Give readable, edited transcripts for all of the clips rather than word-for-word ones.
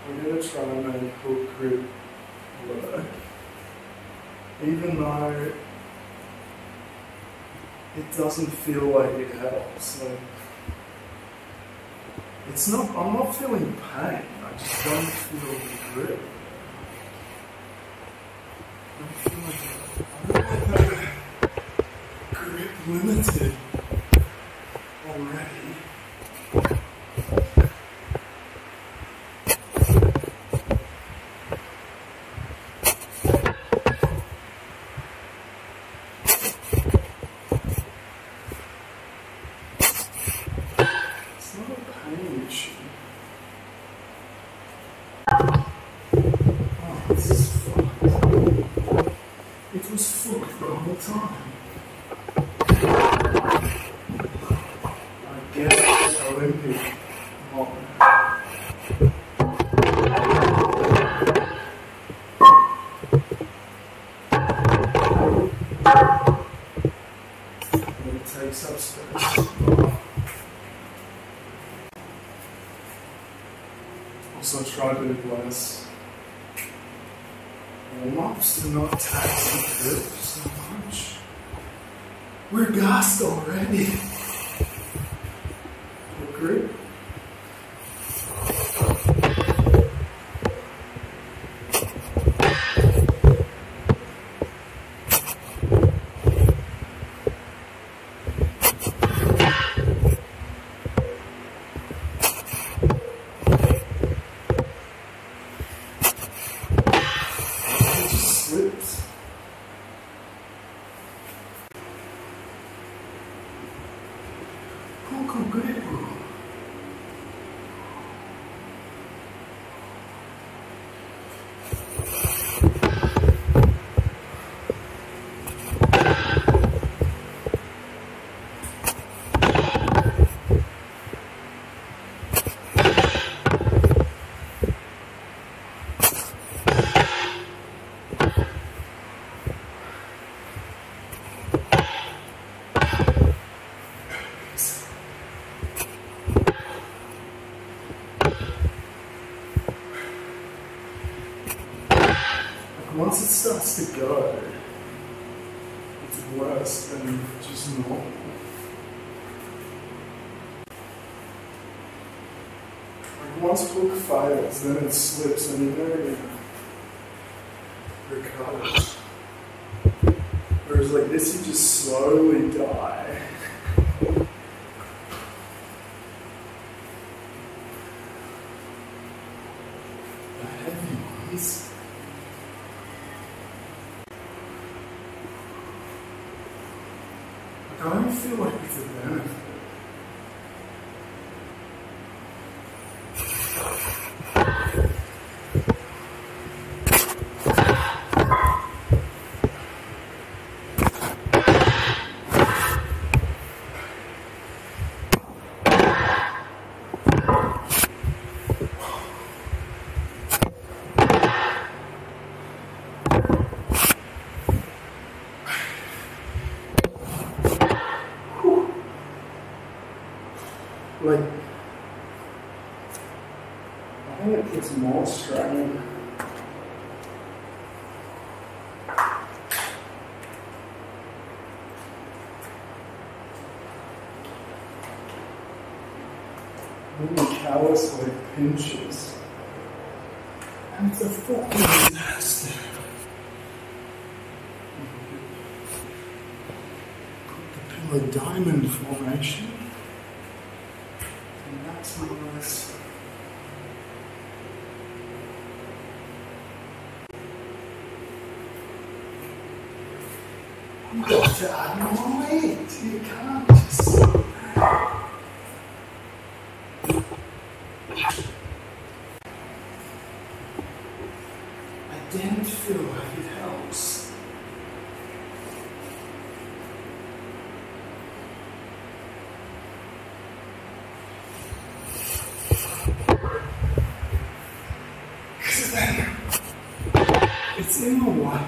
we're going to try and make hook grip work, even though it doesn't feel like it helps. Like, it's not, I'm not feeling pain, I just don't feel the grip. I feel like grip limited already. It was fucked the whole time. I guess Olympic moment. It takes up space. Also try to do less warm-ups to not tax the grip so much. We're gassed already. The grip. Once it starts to go, it's worse than just normal. Like once hook fails, then it slips and you never recover. Whereas like this, you just slowly die. The heavy ones. I don't feel like it's a benefit. Like, I think it puts more strain. Really callous like pinches. And it's a fucking disaster. Put the pillow diamond formation. Maximize. You've got to add more weight. You can't just. I didn't feel like it helps. It's in the way.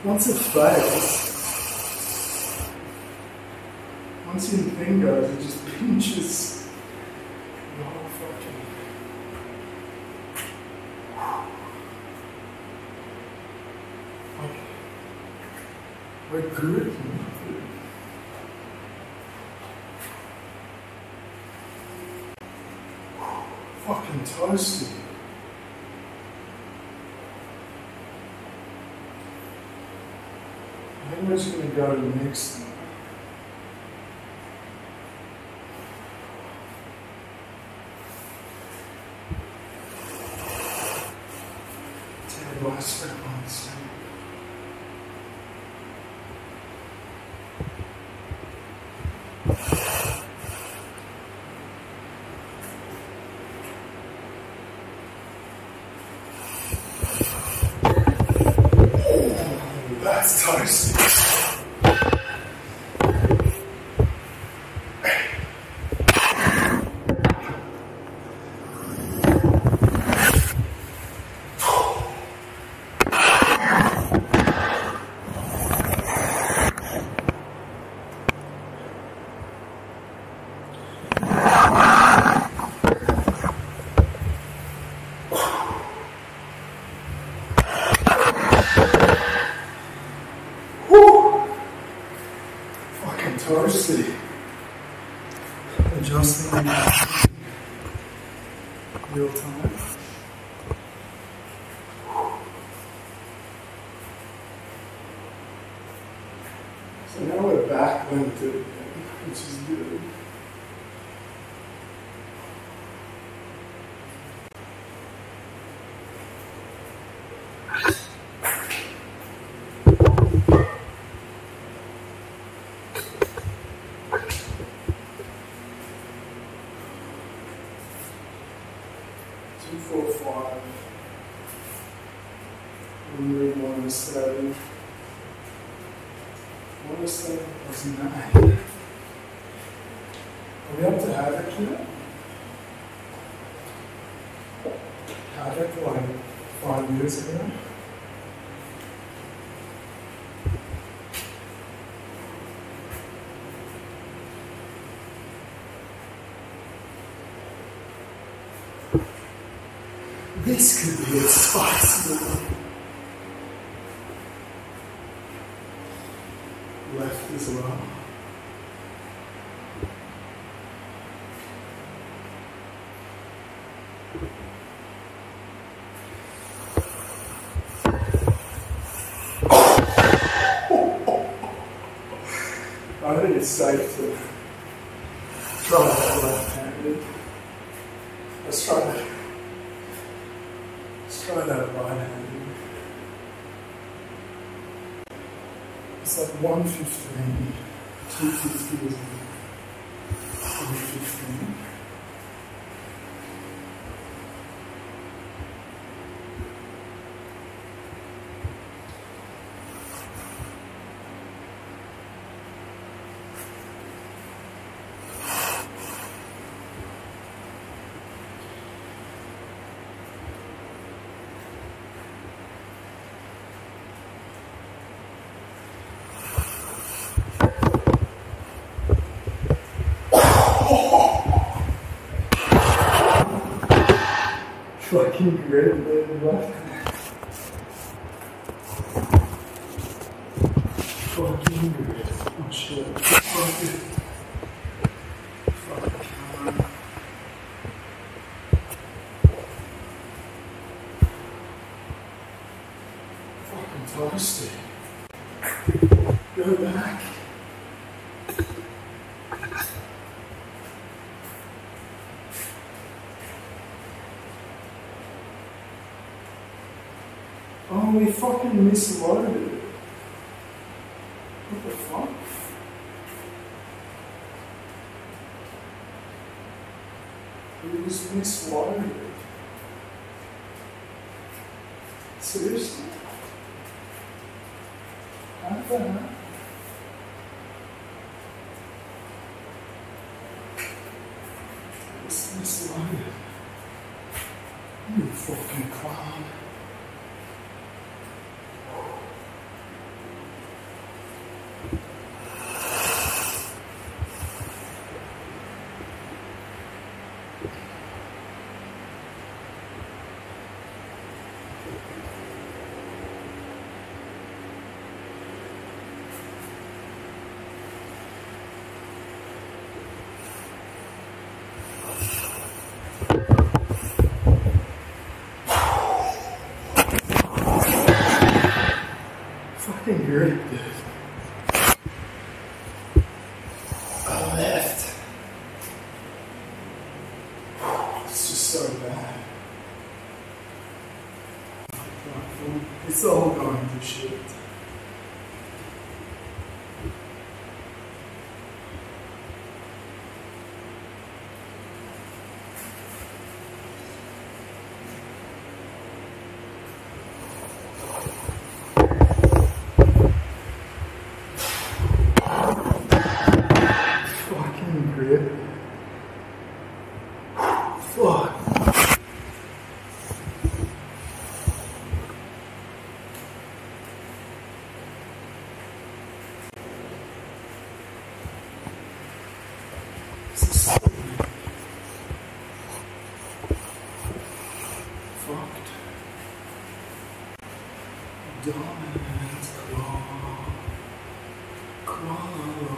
Once it fails, once your thing goes, it just pinches the whole fucking. Okay. We're good. Fucking toasty. I think we're just going to go to the next one. Terrible strap on the stomach. That's toasty. Toasty. Adjusting real time. So now we're back limited, which is good. What was that? Was 9. Are we up to Havoc yet? Havoc like 5 years ago? This could be a spicy one. Left as well. I think it's safe to try that left-handed. Let's try that right-handed. It's like 115, 250 is 115. Fucking great, left. Fucking great. Oh shit. Fucking. Fucking toasty. Go back. Oh, we fucking misloaded. What the fuck? We just misloaded. Seriously? How did that happen? It's misloaded. You fucking clown. grip, dude. Left. It's just so bad. It's all going to shit. Grip. Fuck. Fucked. Dominant Kuala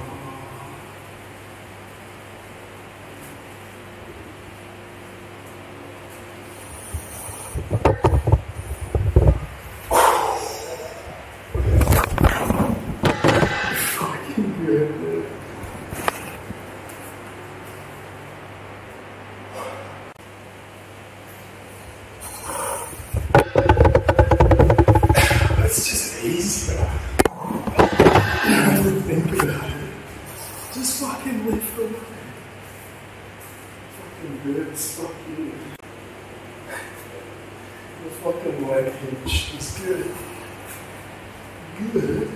fucking grip, dude. That's just easy. You don't have to think about it. Just fucking lift the leg. Fucking grips, fuck you. The fucking leg hinge is good. Good.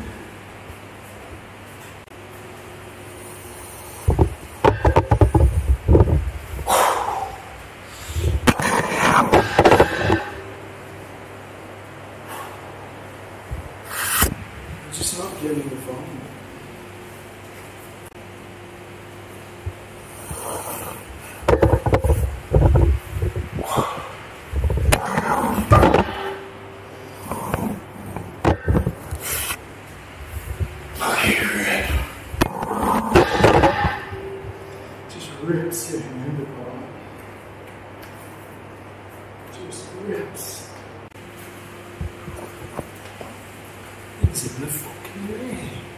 Just not getting the volume. Just rips your hand apart. Just rips. It's in the fucking way.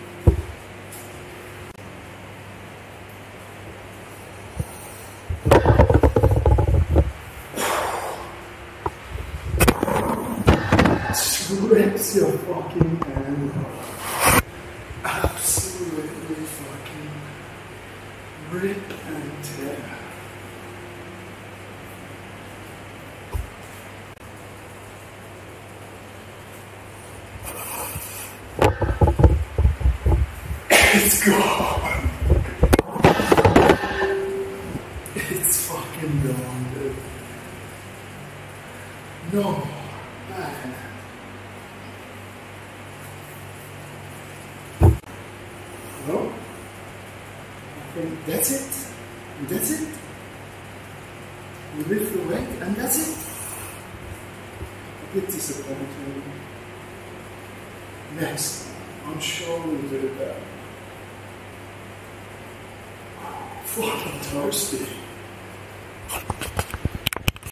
Just rips your fucking hand apart. Absolutely fucking rip and tear. It's gone. It's fucking gone, dude. No, man. No? I think that's it. That's it. You lift the weight and that's it. A bit disappointing. Next, I'm sure we'll do that. Fucking toasty.